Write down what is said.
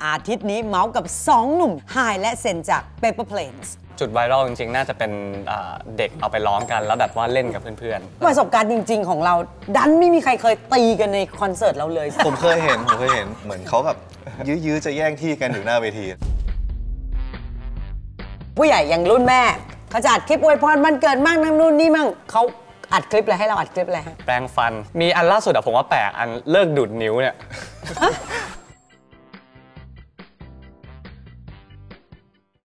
อาทิตย์นี้เมาส์กับ2หนุ่มไฮและเซนจาก Paper Planes จุดไวรัลจริงๆน่าจะเป็นเด็กเอาไปร้องกันแล้วแบบว่าเล่นกับเพื่อนๆประสบการณ์จริงๆของเราดันไม่มีใครเคยตีกันในคอนเสิร์ตเราเลยผมเคยเห็นเหมือนเขาแบบยื้อจะแย่งที่กันอยู่หน้าเวทีผู้ใหญ่อย่างรุ่นแม่เขาจะอัดคลิปอวยพรวันเกิดมั่งนั่นนู่นนี่มั่งเขาอัดคลิปอะไรให้เราอัดคลิปอะไรฮะแปรงฟันมีอันล่าสุดอะผมว่าแปลกอันเลิกดูดนิ้วเนี่ย